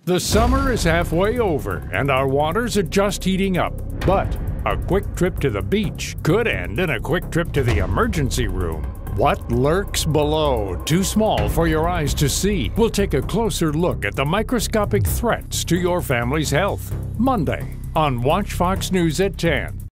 The summer is halfway over and our waters are just heating up. But a quick trip to the beach could end in a quick trip to the emergency room. What lurks below, too small for your eyes to see? We'll take a closer look at the microscopic threats to your family's health. Monday on WACH Fox News at 10.